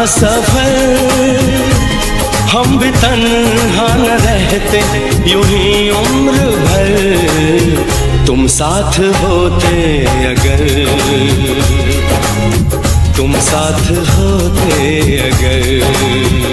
सफर, हम भी तन्हा न रहते यूं ही उम्र भर। तुम साथ होते अगर, तुम साथ होते अगर।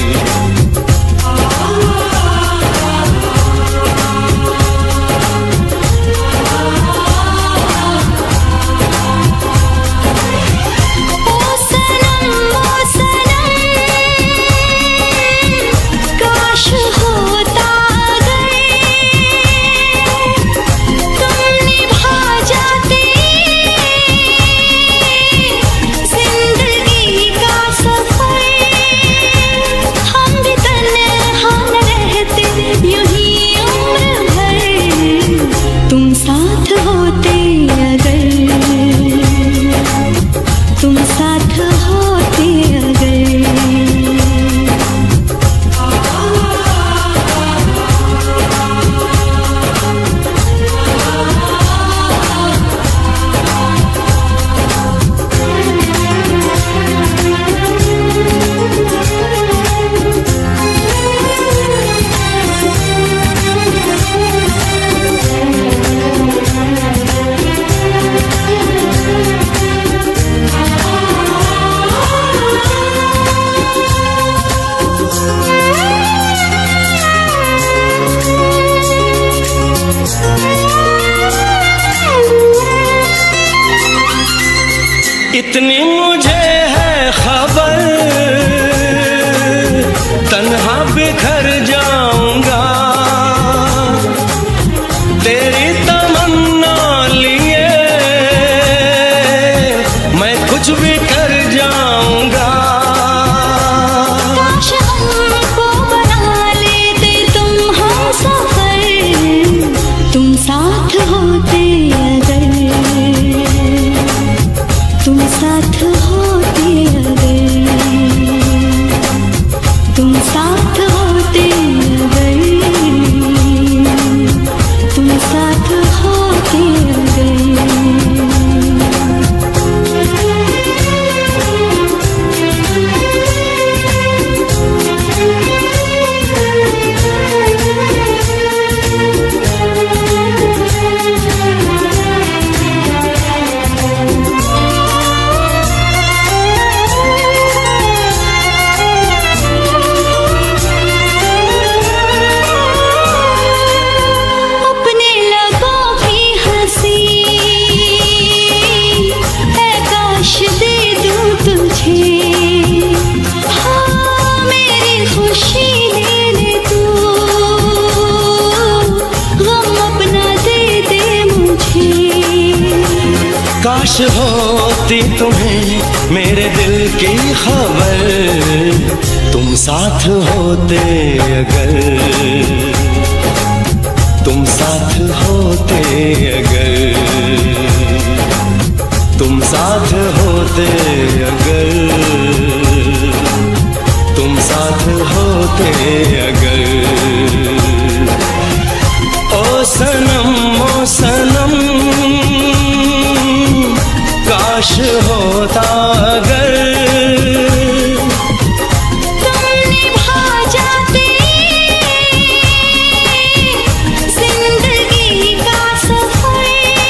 इतनी मुझे है खबर, तन्हा बिखर जाऊंगा तेरी तमन्ना लिए, मैं कुछ भी कर जाऊंगा। काश हमको बना लेते तुम हमसफर, तुम साथ होते अगर, तुम साथ होते अगर, तुम साथ होते अगर, तुम साथ होते अगर। काश होती तुम्हें मेरे दिल की खबर, तुम साथ होते अगर, तुम साथ होते अगर, तुम साथ होते अगर, तुम साथ होते अगर। ओ सनम ओ सनम काश होता अगर, तुम निभा जाते जिंदगी का सफर,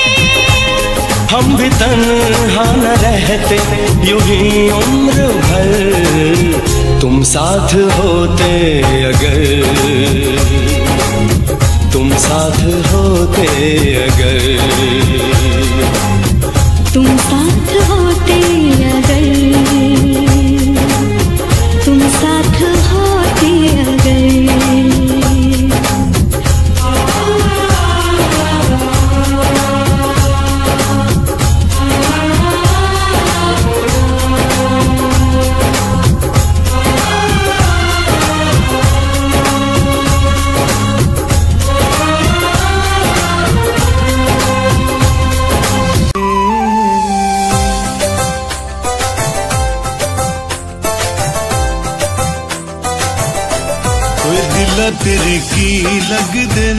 हम भी तन्हा न रहते यूं ही उम्र भर। तुम साथ होते अगर, तुम साथ होते अगर, तुम साथ होते अगर, तुम साथ होते अगर। दिला तेरे की लग दिल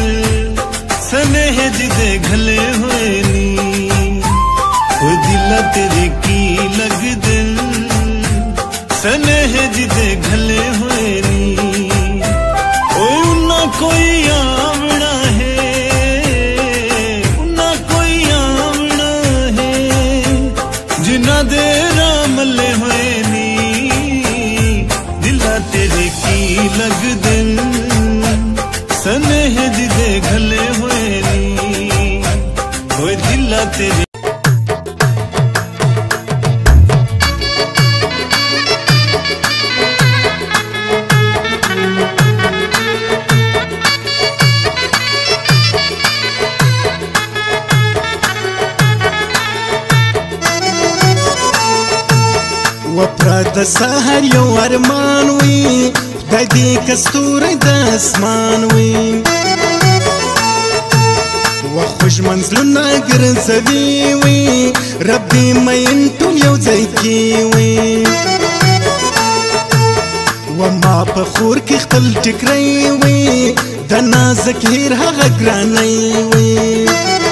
सनेह जिदे घले हुए नी, दिला तेरे की लग दिल सनेह जिदे घले हुए नी उन्ना कोई आवना है, उन्ना कोई आवना है जिन्ना दे रामले हुए नी। दिला तेरे की लग दिन सनेह जिदे घले हुए नी ओए दिला तेरे। وپرد سحر یو ارمان وی خدای دې کستوری د اسمان وی و خوش منزلونه ګرځوي وی رب دې مین ټول یو ځای کې وی و ما په خور کې خپل ټکری وی د نازک هیر هغه ګرانی وی